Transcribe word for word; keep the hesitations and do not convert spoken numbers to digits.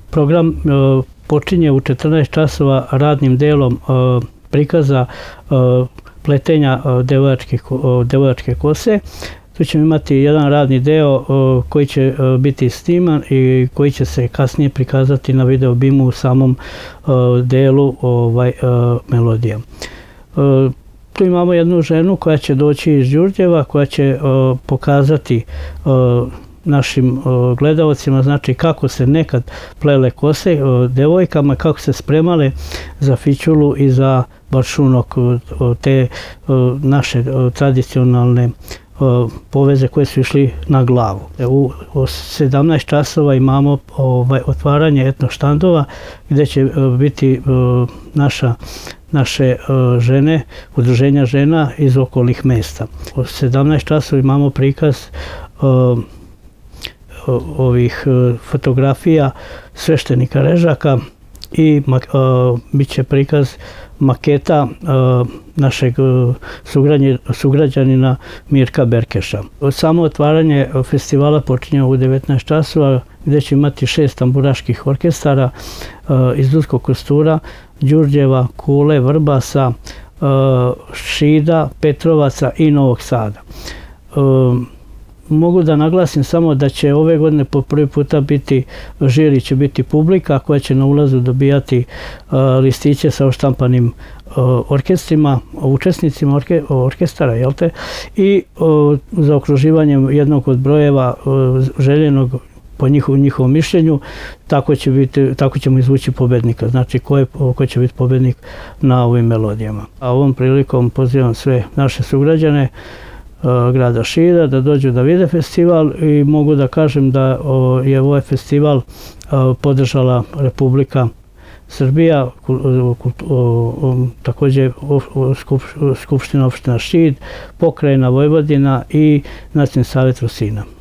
Program počinje u četrnaest časova radnim delom prikaza pletenja devojačke kose. Tu ćemo imati jedan radni deo koji će biti sniman i koji će se kasnije prikazati na video bimu u samom delu melodija. Tu imamo jednu ženu koja će doći iz Đurđeva, koja će pokazati našim gledalcima, znači kako se nekad plele kose devojkama, kako se spremale za fićulu i za baršunok, te naše tradicionalne poveze koje su išli na glavu. U sedamnaest časova imamo otvaranje etno štandova gdje će biti naše žene, udruženja žena iz okolnih mesta. U sedamnaest časova imamo prikaz ovih fotografija sveštenika Režaka i bit će prikaz maketa našeg sugrađanina Mirka Berkeša. Samo otvaranje festivala počinje u devetnaest časova gdje će imati šest tamburaških orkestara iz Dudskog Kostura, Đurđeva, Kule, Vrbasa, Šida, Petrovaca i Novog Sada. Mogu da naglasim samo da će ove godine po prvi puta biti, žiri će biti publika koja će na ulazu dobijati listiće sa oštampanim orkestrima, učesnicima orkestara, jel te? I za okruživanjem jednog od brojeva željenog po njihovom mišljenju, tako ćemo izvući pobednika, znači ko će biti pobednik na ovim melodijama. A ovom prilikom pozivam sve naše sugrađane grada Šida da dođu da vide festival i mogu da kažem da je ovaj festival podržala Republika Srbija, također Skupština opština Šid, Pokrajina Vojvodina i Nacionalni savet Rusina.